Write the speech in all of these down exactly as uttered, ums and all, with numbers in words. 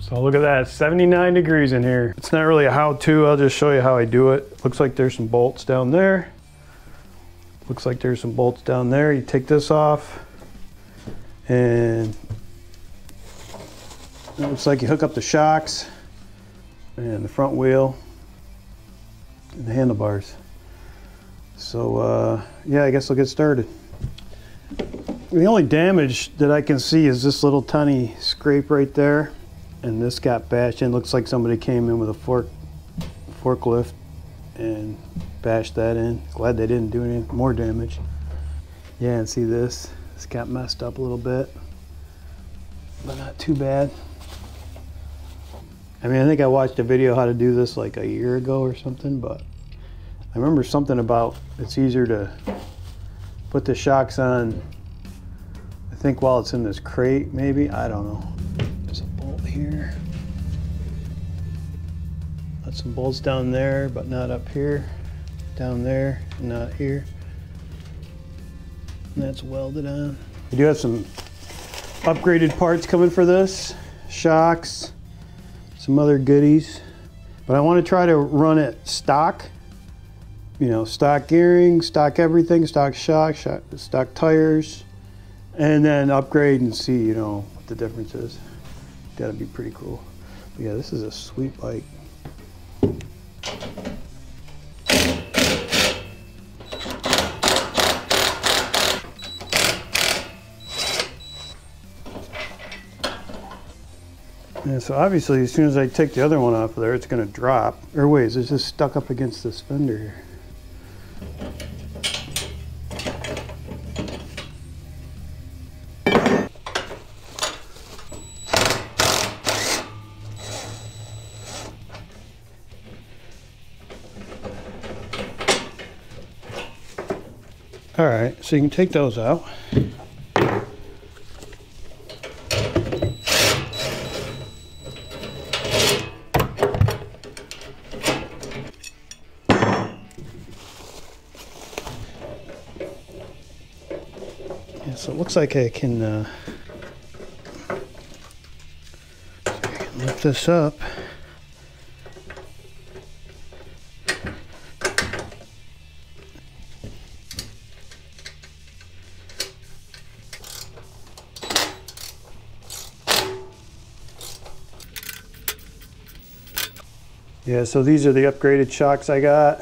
So look at that, seventy-nine degrees in here. It's not really a how-to, I'll just show you how I do it. Looks like there's some bolts down there. Looks like there's some bolts down there. You take this off, and it looks like you hook up the shocks and the front wheel and the handlebars. So uh, yeah, I guess I'll get started. The only damage that I can see is this little tiny scrape right there, and this got bashed in. Looks like somebody came in with a fork forklift and bashed that in. Glad they didn't do any more damage. Yeah, and see this? This got messed up a little bit, but not too bad. I mean, I think I watched a video how to do this like a year ago or something, but I remember something about it's easier to put the shocks on, I think while it's in this crate, maybe, I don't know. There's a bolt here. Got some bolts down there, but not up here. Down there, not here. And that's welded on. We do have some upgraded parts coming for this. Shocks, some other goodies. But I want to try to run it stock. You know, stock gearing, stock everything, stock shocks, stock tires, and then upgrade and see, you know, what the difference is. That'd be pretty cool. But yeah, this is a sweet bike. Yeah, so obviously as soon as I take the other one off of there, it's gonna drop. Or wait, is it just stuck up against this fender here? All right, so you can take those out. Yeah, so it looks like I can, uh, I can lift this up. Yeah, so these are the upgraded shocks I got.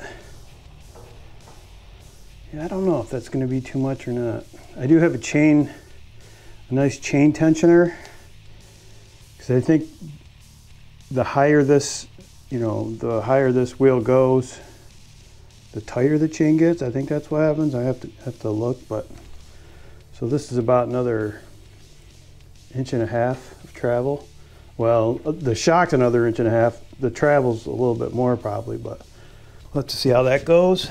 Yeah, I don't know if that's going to be too much or not. I do have a chain, a nice chain tensioner, because I think the higher this, you know, the higher this wheel goes, the tighter the chain gets. I think that's what happens. I have to have to look, but so this is about another inch and a half of travel. Well, the shock's another inch and a half. The travel's a little bit more probably, but we'll have to see how that goes.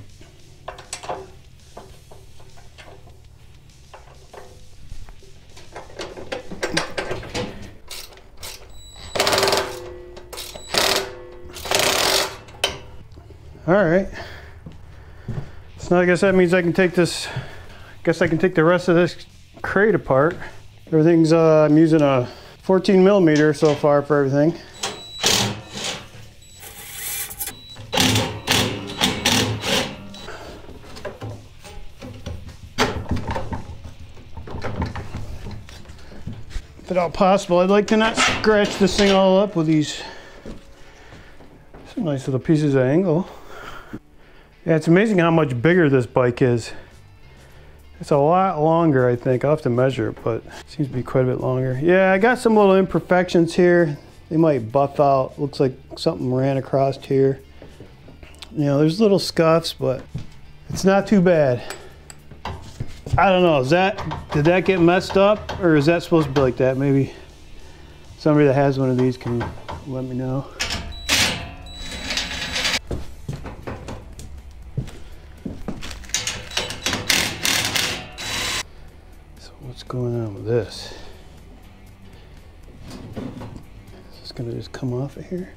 All right. So now I guess that means I can take this, I guess I can take the rest of this crate apart. Everything's, uh, I'm using a fourteen millimeter so far for everything. If at all possible, I'd like to not scratch this thing all up with these some nice little pieces of angle. Yeah, it's amazing how much bigger this bike is. It's a lot longer, I think. I'll have to measure it, but it seems to be quite a bit longer. Yeah, I got some little imperfections here. They might buff out. Looks like something ran across here. You know, there's little scuffs, but it's not too bad. I don't know, is that, did that get messed up? Or is that supposed to be like that? Maybe somebody that has one of these can let me know. So what's going on with this? Is this gonna just come off of here?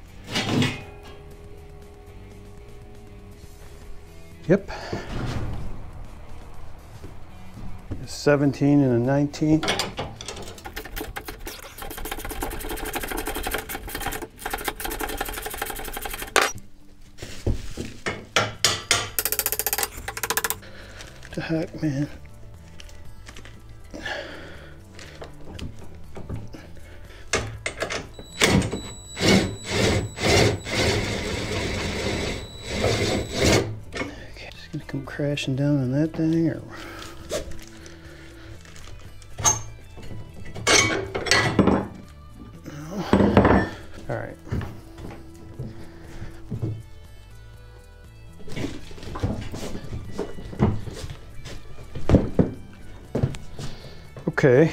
Yep. A seventeen and a nineteen. the heck, man? Okay, just gonna come crashing down on that thing, or? No. All right. Okay.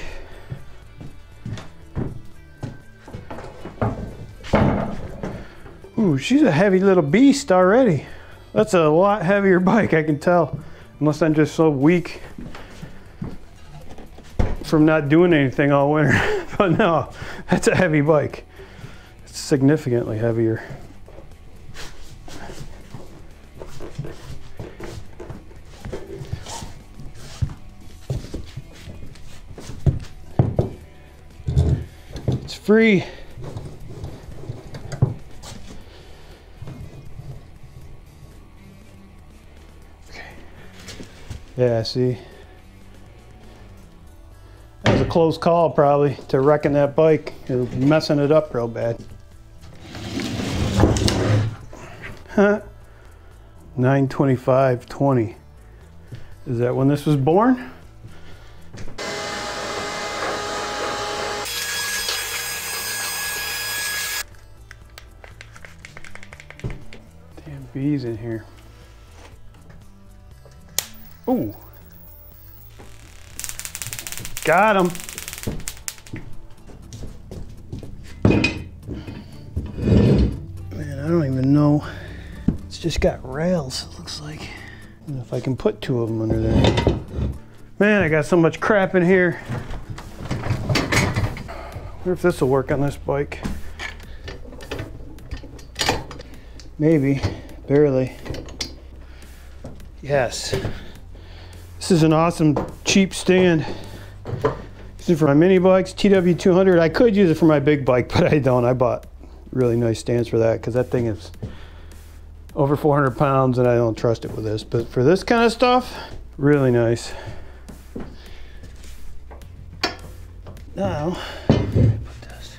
Ooh, she's a heavy little beast already. That's a lot heavier bike, I can tell. Unless I'm just so weak from not doing anything all winter. But no, that's a heavy bike. It's significantly heavier. It's free. Okay. Yeah, see? That was a close call probably to wrecking that bike or messing it up real bad. Huh. nine twenty-five twenty. Is that when this was born? Damn bees in here. Ooh. Got him. Man, I don't even know. It's just got rails, it looks like. And if I can put two of them under there. Man, I got so much crap in here. Wonder if this will work on this bike. Maybe, barely. Yes. This is an awesome, cheap stand. Use it for my mini bikes, T W two hundred. I could use it for my big bike, but I don't. I bought really nice stands for that because that thing is over four hundred pounds and I don't trust it with this. But for this kind of stuff, really nice. Now, put this.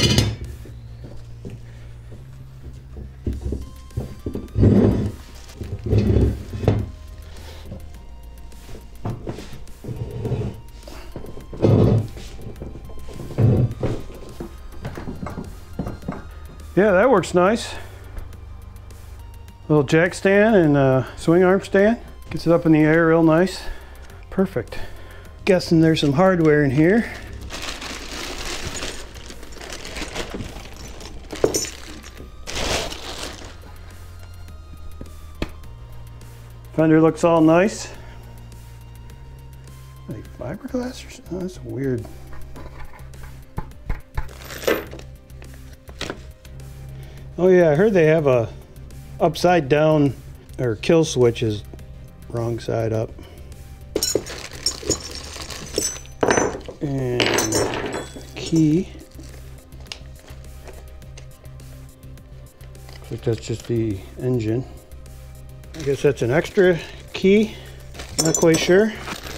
Yeah, that works nice. Little jack stand and uh, swing arm stand. Gets it up in the air real nice. Perfect. Guessing there's some hardware in here. Fender looks all nice. Like fiberglass or something? Oh, that's weird. Oh yeah, I heard they have a upside down or kill switch is wrong side up. And key. Looks like that's just the engine. I guess that's an extra key. Not quite sure.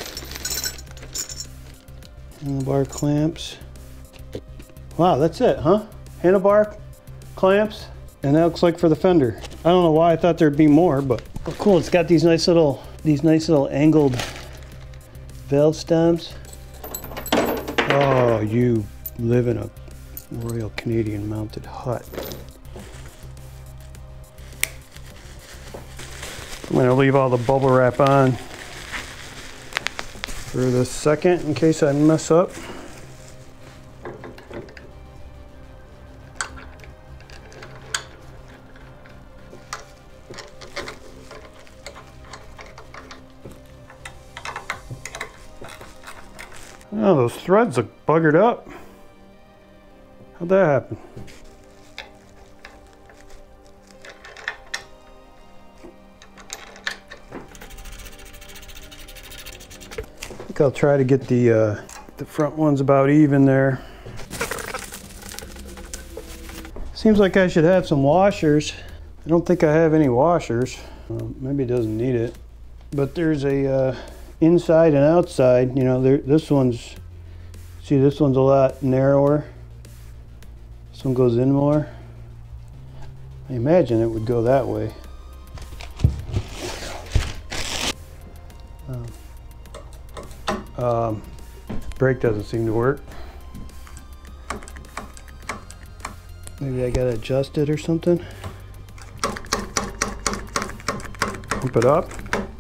Handlebar clamps. Wow, that's it, huh? Handlebar clamps. And that looks like for the fender. I don't know why I thought there'd be more, but oh, cool. It's got these nice little, these nice little angled valve stems. Oh, you live in a Royal Canadian mounted hut. I'm gonna leave all the bubble wrap on for the second in case I mess up. Oh, those threads look buggered up. How'd that happen? I think I'll try to get the uh, the front ones about even there. Seems like I should have some washers. I don't think I have any washers. Uh, maybe it doesn't need it. But there's a uh, inside and outside. You know, there, this one's, see, this one's a lot narrower. This one goes in more. I imagine it would go that way. Um, um, brake doesn't seem to work. Maybe I gotta adjust it or something. Pump it up.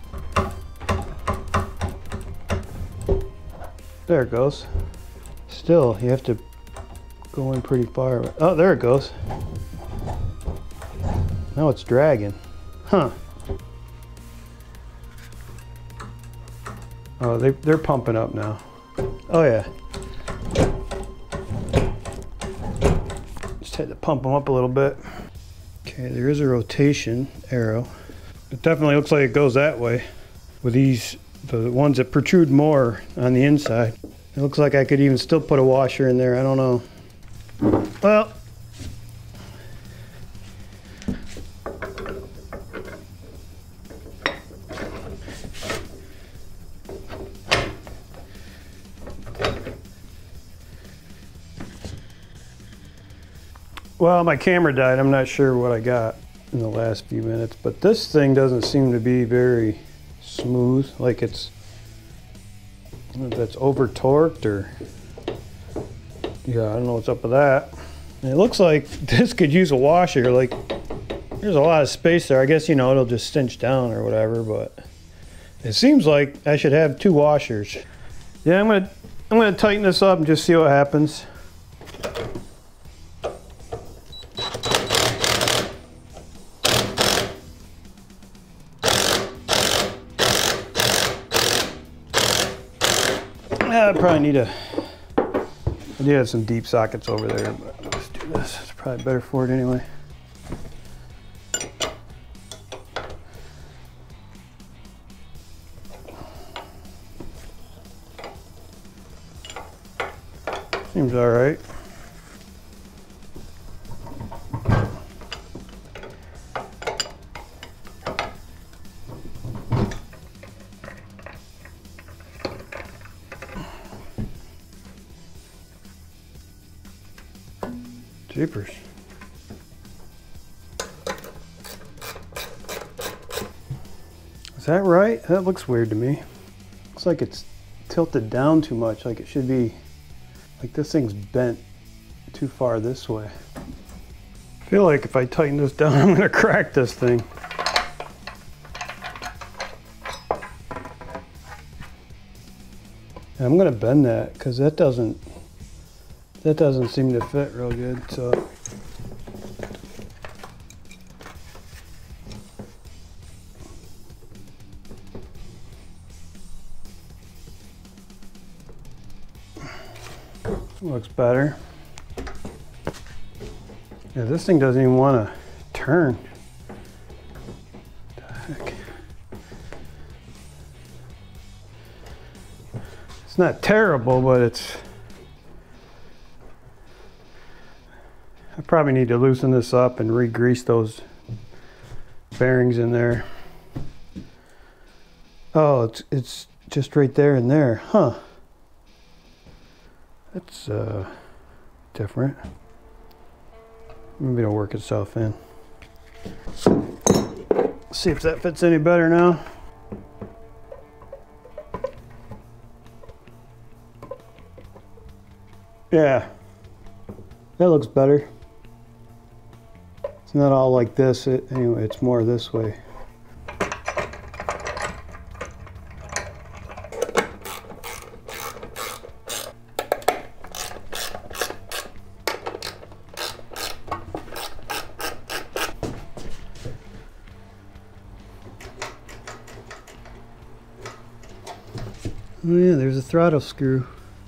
There it goes. Still, you have to go in pretty far. Oh, there it goes. Now it's dragging. Huh. Oh, they, they're pumping up now. Oh yeah. Just had to pump them up a little bit. Okay, there is a rotation arrow. It definitely looks like it goes that way with these, the ones that protrude more on the inside. It looks like I could even still put a washer in there. I don't know. Well, well, my camera died. I'm not sure what I got in the last few minutes, but this thing doesn't seem to be very smooth. Like it's, I don't know if that's over torqued or, yeah, I don't know what's up with that. And it looks like this could use a washer. Like there's a lot of space there. I guess, you know, it'll just cinch down or whatever, but it seems like I should have two washers. Yeah, I'm gonna, I'm gonna tighten this up and just see what happens. I probably need a, I do have some deep sockets over there, but let's do this. It's probably better for it anyway. Seems all right. Jeepers. Is that right? That looks weird to me. Looks like it's tilted down too much, like it should be, like this thing's bent too far this way. I feel like if I tighten this down, I'm gonna crack this thing. And I'm gonna bend that, because that doesn't, that doesn't seem to fit real good, so. Looks better. Yeah, this thing doesn't even want to turn. What the heck? It's not terrible, but it's, I probably need to loosen this up and re-grease those bearings in there. Oh, it's, it's just right there and there, huh? That's uh, different. Maybe it'll work itself in. Let's see if that fits any better now. Yeah, that looks better. It's not all like this. It, anyway, it's more this way. Oh yeah, there's a throttle screw.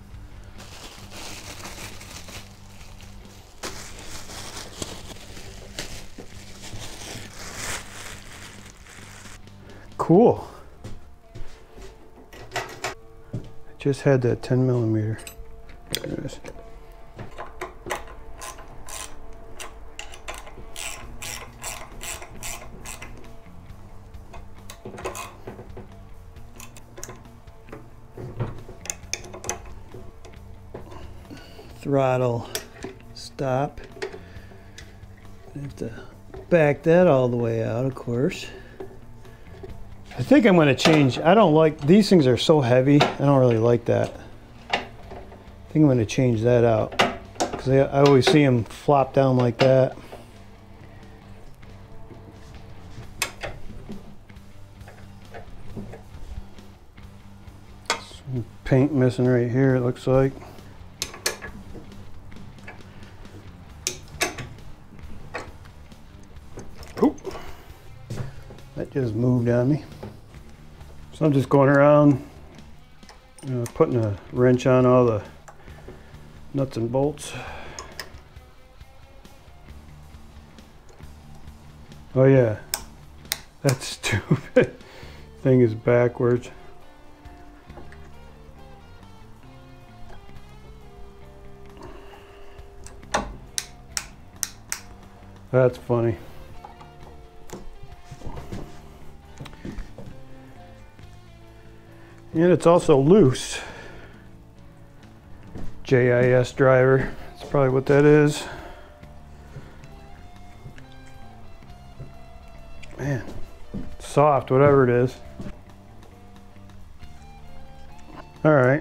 Cool. I just had that ten millimeter. There it is. throttle stop. I have to back that all the way out, of course. I think I'm going to change. I don't like, these things are so heavy. I don't really like that. I think I'm going to change that out because I, I always see them flop down like that. Some paint missing right here, it looks like. Oop. That just moved on me. So I'm just going around, you know, putting a wrench on all the nuts and bolts. Oh yeah, that's stupid. Thing is backwards. That's funny. And it's also loose. J I S driver, that's probably what that is. Man, soft, whatever it is. All right.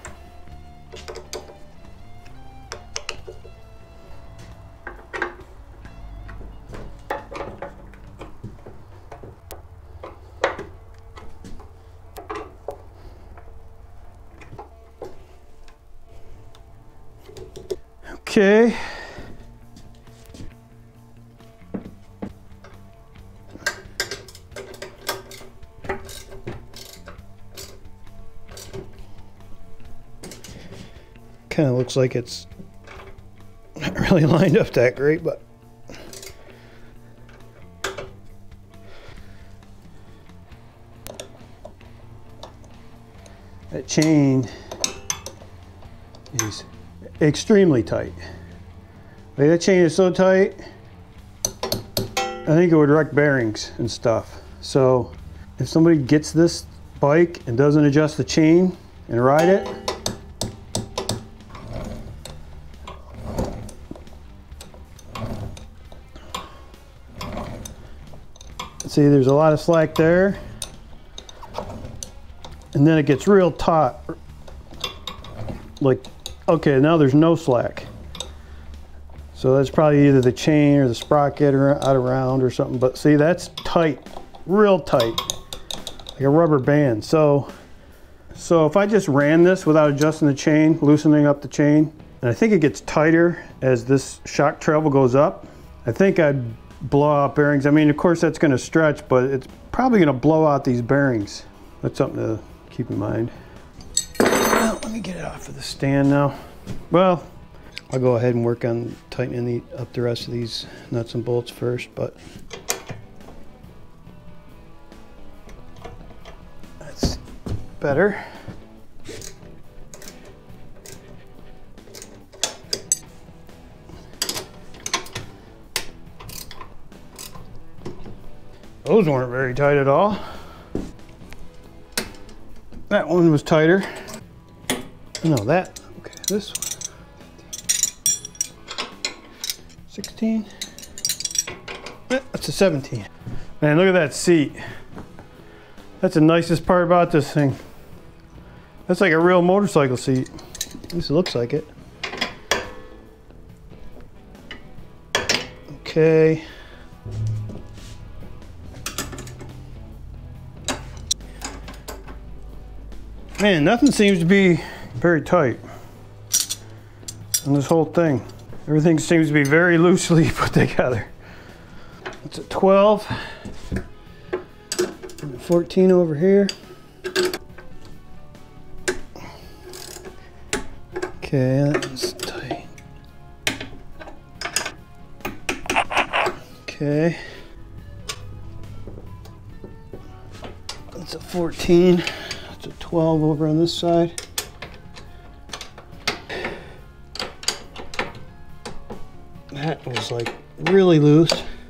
Okay. Kind of looks like it's not really lined up that great, but that chain is extremely tight. Like, that chain is so tight, I think it would wreck bearings and stuff. So if somebody gets this bike and doesn't adjust the chain and ride it, see, there's a lot of slack there, and then it gets real taut. Like, okay, now there's no slack. So that's probably either the chain or the sprocket or out around or something. But see, that's tight, real tight, like a rubber band. So, so if I just ran this without adjusting the chain, loosening up the chain, and I think it gets tighter as this shock travel goes up, I think I'd blow out bearings. I mean, of course that's going to stretch, but it's probably going to blow out these bearings. That's something to keep in mind. Well, let me get it off of the stand now. Well, I'll go ahead and work on tightening the, up the rest of these nuts and bolts first, but that's better. Those weren't very tight at all. That one was tighter. No, that, okay, this one. sixteen. Eh, that's a seventeen. Man, look at that seat. That's the nicest part about this thing. That's like a real motorcycle seat. At least it looks like it. Okay. Man, nothing seems to be very tight on this whole thing. Everything seems to be very loosely put together. It's a twelve and a fourteen over here. Okay, that one's tight. Okay. That's a fourteen. That's a twelve over on this side. That was like really loose.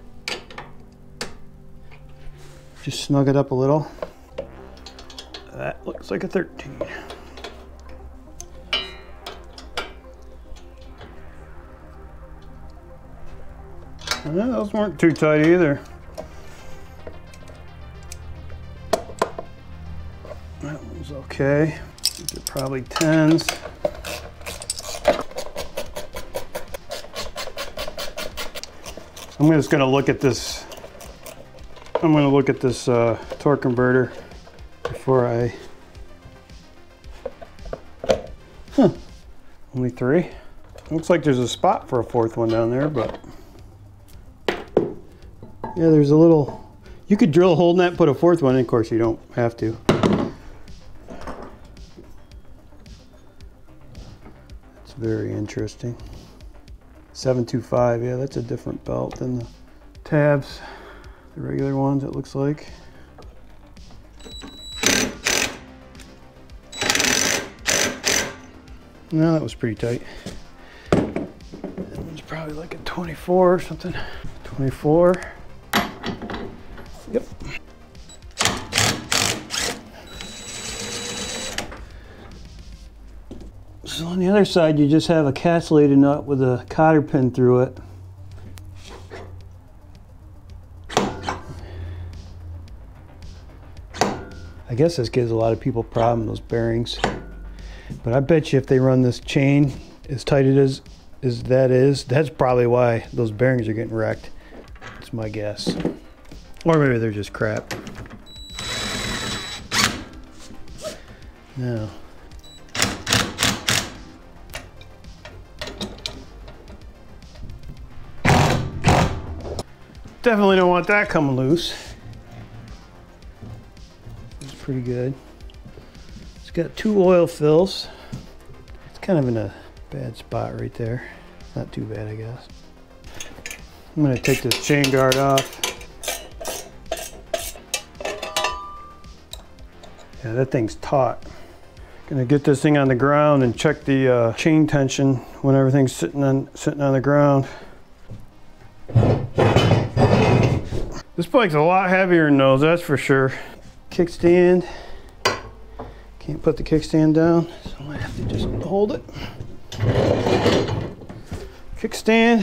Just snug it up a little. That looks like a thirteen. Well, those weren't too tight either. That one's okay. These are probably tens. I'm just gonna look at this. I'm gonna look at this uh, torque converter before I. Huh. Only three. Looks like there's a spot for a fourth one down there, but yeah, there's a little. You could drill a hole in that and put a fourth one in. Of course, you don't have to. It's very interesting. seven two five, yeah, that's a different belt than the tabs, the regular ones, it looks like. No, that was pretty tight. That one's probably like a twenty-four or something. twenty-four. Yep. So on the other side, you just have a castellated nut with a cotter pin through it. I guess this gives a lot of people a problem, those bearings. But I bet you if they run this chain as tight it is, as that is, that's probably why those bearings are getting wrecked. That's my guess. Or maybe they're just crap. Now. Definitely don't want that coming loose. It's pretty good. It's got two oil fills. It's kind of in a bad spot right there. Not too bad, I guess. I'm gonna take this chain guard off. Yeah, that thing's taut. Gonna get this thing on the ground and check the uh, chain tension when everything's sitting on sitting on the ground. This bike's a lot heavier than those, that's for sure. Kickstand. Can't put the kickstand down, so I might have to just hold it. Kickstand.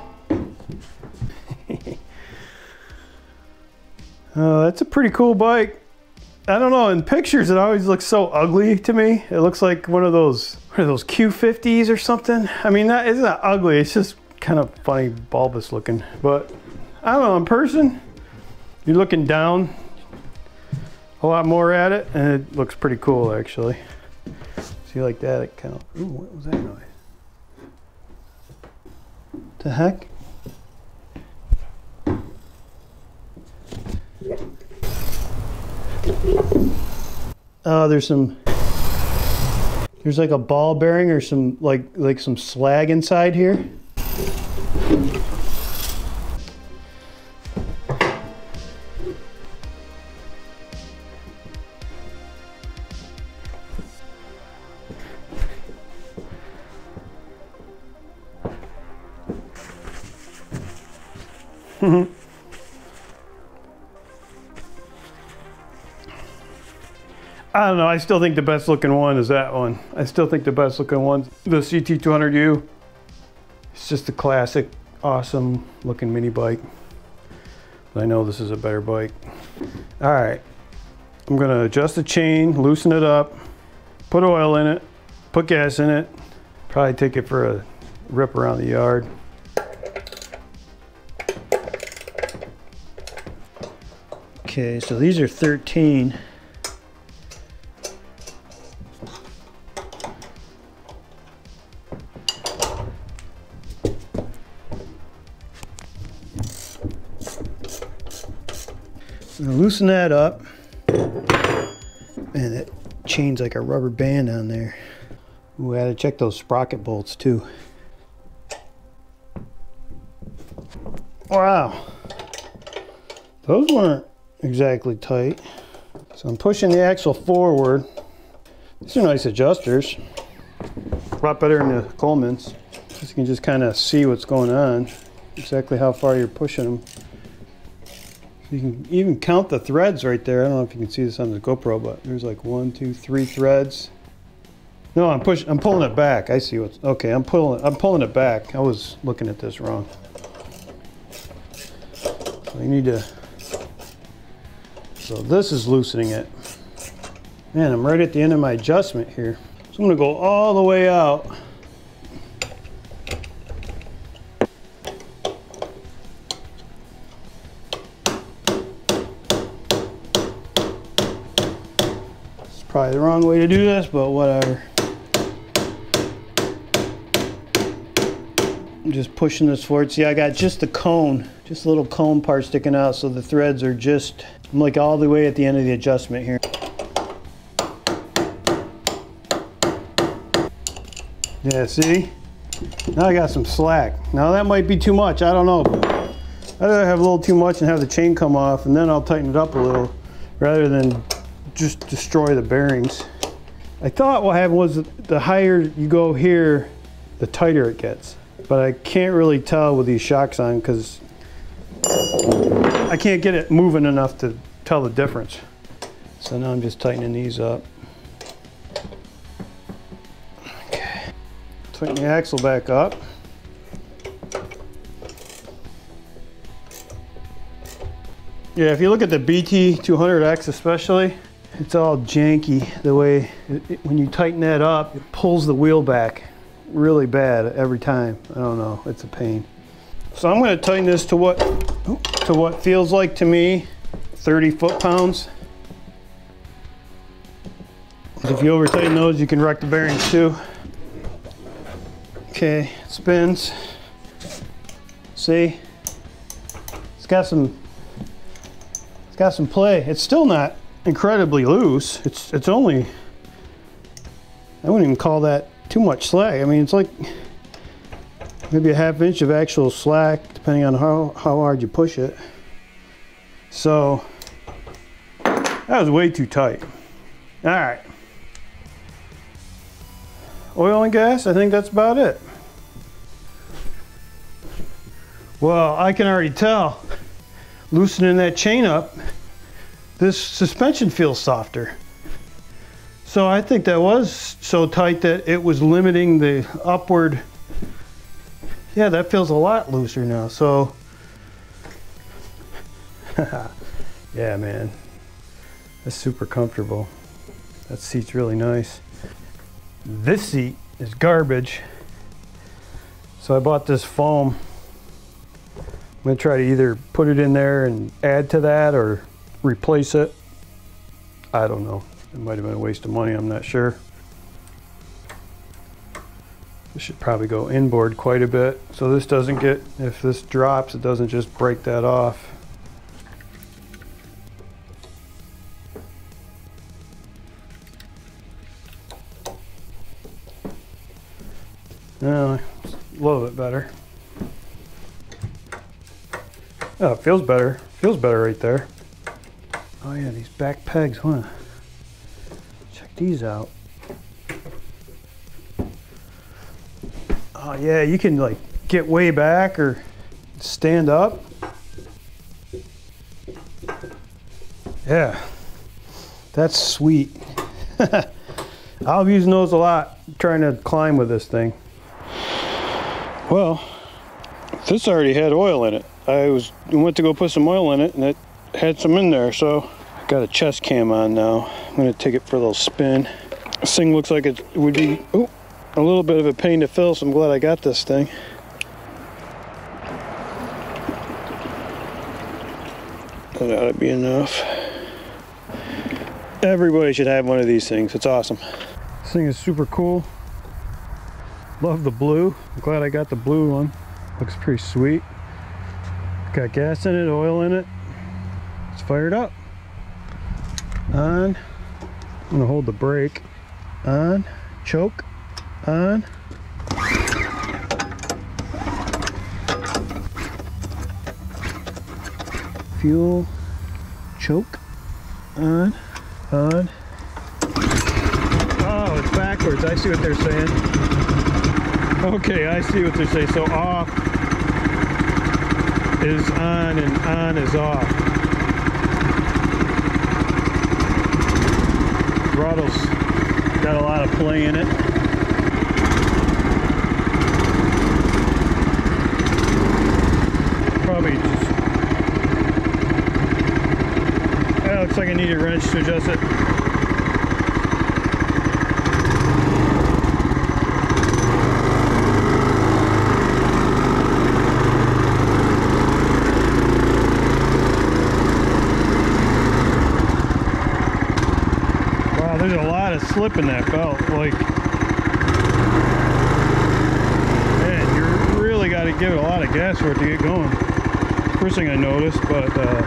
Oh, that's a pretty cool bike. I don't know, in pictures it always looks so ugly to me. It looks like one of those, what are those, Q fifties or something? I mean, that isn't that ugly, it's just kind of funny, bulbous looking. But I don't know, in person, you're looking down a lot more at it, and it looks pretty cool actually. See, like that, it kind of, ooh, what was that noise? The heck? Oh, there's some, there's like a ball bearing or some, like, like some slag inside here. I don't know, I still think the best looking one is that one. I still think the best looking one's the C T two hundred U. It's just a classic, awesome looking mini bike. But I know this is a better bike. All right, I'm gonna adjust the chain, loosen it up, put oil in it, put gas in it, probably take it for a rip around the yard. Okay, so these are thirteen. I'm gonna loosen that up. Man, that chain's like a rubber band on there. Ooh, I had to check those sprocket bolts too. Wow. Those weren't exactly tight. So I'm pushing the axle forward. These are nice adjusters. A lot better than the Coleman's. You can just kind of see what's going on, exactly how far you're pushing them. You can even count the threads right there. I don't know if you can see this on the GoPro, but there's like one, two, three threads. No, I'm pushing. I'm pulling it back. I see what's okay. I'm pulling. I'm pulling it back. I was looking at this wrong. So you need to, so this is loosening it. Man, I'm right at the end of my adjustment here. So I'm gonna go all the way out. It's probably the wrong way to do this, but whatever. I'm just pushing this forward. See, I got just the cone, just a little cone part sticking out, so the threads are just, I'm like all the way at the end of the adjustment here. Yeah, see? Now I got some slack. Now that might be too much, I don't know. I'd rather have a little too much and have the chain come off, and then I'll tighten it up a little, rather than just destroy the bearings. I thought what happened was the higher you go here, the tighter it gets. But I can't really tell with these shocks on because I can't get it moving enough to tell the difference. So now I'm just tightening these up. Okay. Tighten the axle back up. Yeah, if you look at the B T two hundred X especially, it's all janky the way, it, it, when you tighten that up, it pulls the wheel back really bad every time. I don't know, it's a pain. So I'm going to tighten this to what to what feels like to me thirty foot-pounds. If you over tighten those, you can wreck the bearings too. Okay, it spins. See, it's got some it's got some play. It's still not incredibly loose. It's it's only, I wouldn't even call that too much slack. I mean, it's like maybe a half inch of actual slack, depending on how, how hard you push it. So that was way too tight. All right. Oil and gas, I think that's about it. Well, I can already tell, loosening that chain up, this suspension feels softer. So I think that was so tight that it was limiting the upward. Yeah, that feels a lot looser now. So, yeah, man, that's super comfortable. That seat's really nice. This seat is garbage. So I bought this foam. I'm gonna try to either put it in there and add to that or replace it. I don't know. It might have been a waste of money, I'm not sure. This should probably go inboard quite a bit, so this doesn't get, if this drops, it doesn't just break that off. No, it's a little bit better. Oh, it feels better. Feels better right there. Oh yeah, these back pegs, huh? These out. Oh yeah, you can like get way back or stand up. Yeah, that's sweet. I'll be using those a lot, trying to climb with this thing. Well, this already had oil in it. I was went to go put some oil in it and it had some in there, so got a chest cam on now. I'm gonna take it for a little spin. This thing looks like it would be ooh, a little bit of a pain to fill, so I'm glad I got this thing. That ought to be enough. Everybody should have one of these things. It's awesome. This thing is super cool. Love the blue. I'm glad I got the blue one. Looks pretty sweet. Got gas in it, oil in it. It's fired up. On. I'm gonna hold the brake. On. Choke. On. Fuel. Choke. On. On. Oh, it's backwards. I see what they're saying. Okay, I see what they're saying. So off is on and on is off. Throttle's got a lot of play in it. Probably just need a wrench to adjust it. Wow, there's a lot of slip in that belt. Like, man, you really got to give it a lot of gas for it to get going. First thing I noticed, but uh,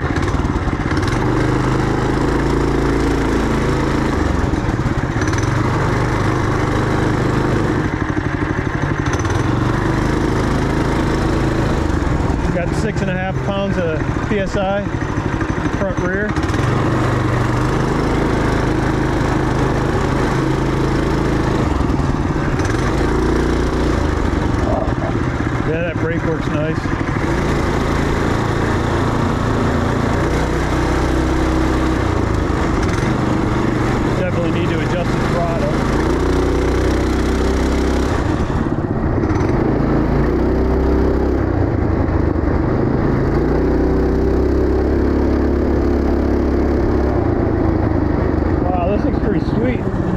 got six and a half pounds of P S I front rear. Yeah, that brake works nice. Definitely need to adjust the throttle. Wow, this thing's pretty sweet.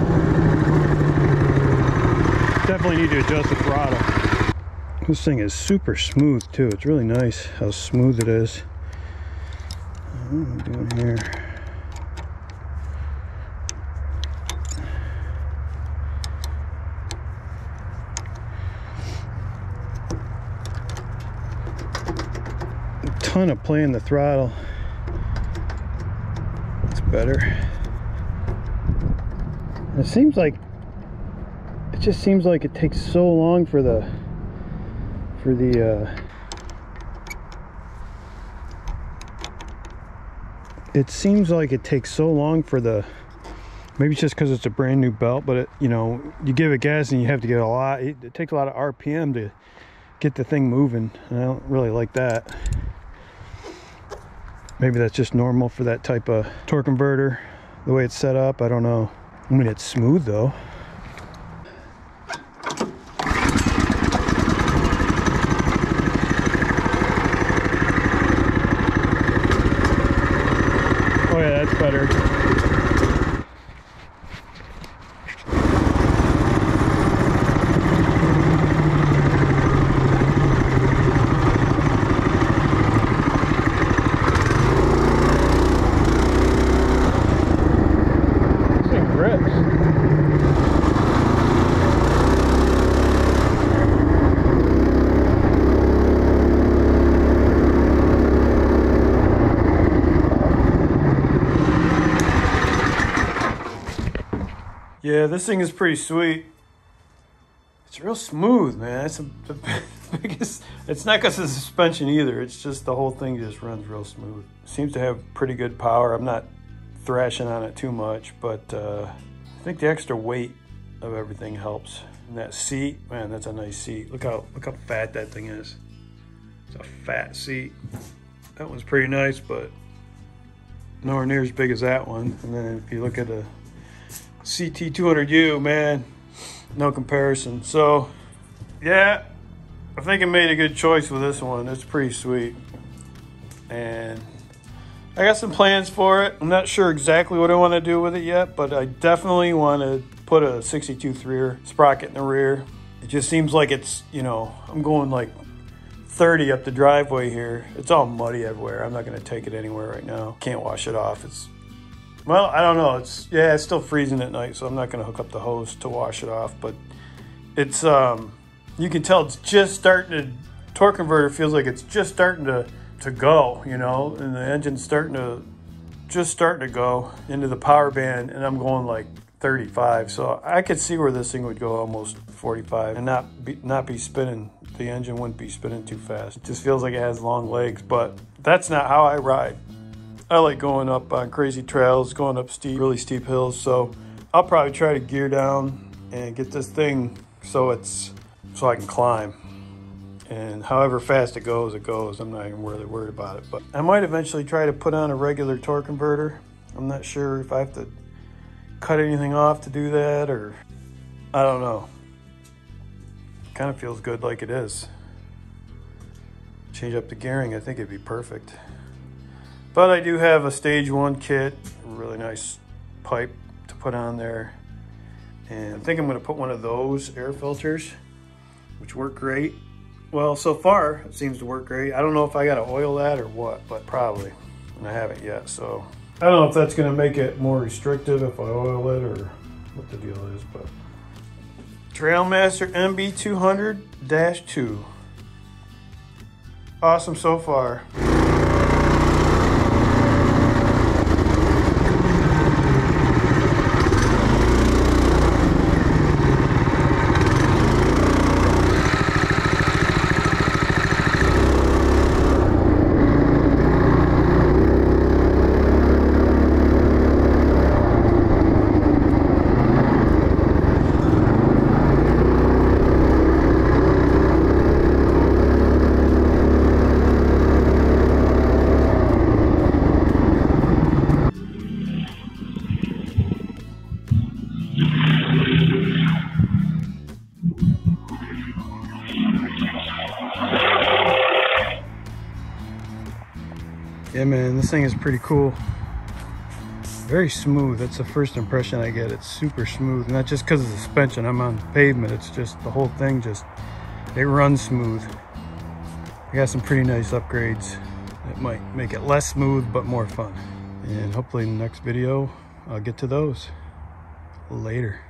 Definitely need to adjust the throttle. This thing is super smooth too. It's really nice how smooth it is. What am I doing here? A ton of play in the throttle. It's better. And it seems like it just seems like it takes so long for the for the uh, it seems like it takes so long for the, maybe it's just because it's a brand new belt, but it, you know, you give it gas and you have to get a lot, it, it takes a lot of R P M to get the thing moving, and I don't really like that. Maybe that's just normal for that type of torque converter, the way it's set up. I don't know. I mean, it's smooth though. Oh yeah, that's better. This thing grips. Yeah, this thing is pretty sweet. It's real smooth, man. It's the biggest. It's not because of the suspension either. It's just the whole thing just runs real smooth. Seems to have pretty good power. I'm not thrashing on it too much, but uh, I think the extra weight of everything helps. And that seat, man, that's a nice seat. Look how look how fat that thing is. It's a fat seat. That one's pretty nice, but nowhere near as big as that one. And then if you look at a C T two hundred U, man, no comparison. So yeah, I think I made a good choice with this one. It's pretty sweet, and I got some plans for it. I'm not sure exactly what I want to do with it yet, but I definitely want to put a sixty-two three sprocket in the rear. It just seems like it's, you know, I'm going like thirty up the driveway here. It's all muddy everywhere. I'm not going to take it anywhere right now. Can't wash it off. It's, well, I don't know. It's, yeah, it's still freezing at night, so I'm not going to hook up the hose to wash it off. But it's, um, you can tell it's just starting to, torque converter feels like it's just starting to, to go, you know, and the engine's starting to, just starting to go into the power band, and I'm going like thirty-five. So I could see where this thing would go almost forty-five and not be, not be spinning. The engine wouldn't be spinning too fast. It just feels like it has long legs, but that's not how I ride. I like going up on crazy trails, going up steep, really steep hills. So I'll probably try to gear down and get this thing so it's, so I can climb. And however fast it goes, it goes. I'm not even really worried about it. But I might eventually try to put on a regular torque converter. I'm not sure if I have to cut anything off to do that, or I don't know. Kind of feels good like it is. Change up the gearing, I think it'd be perfect. But I do have a stage one kit, a really nice pipe to put on there. And I think I'm gonna put one of those air filters, which work great. Well, so far it seems to work great. I don't know if I gotta oil that or what, but probably, and I haven't yet. So I don't know if that's gonna make it more restrictive if I oil it or what the deal is, but. Trailmaster M B two hundred dash two. Awesome so far. Yeah, man, this thing is pretty cool. Very smooth. That's the first impression I get. It's super smooth. Not just because of the suspension. I'm on pavement. It's just the whole thing just, it runs smooth. I got some pretty nice upgrades that might make it less smooth, but more fun. And hopefully in the next video, I'll get to those later.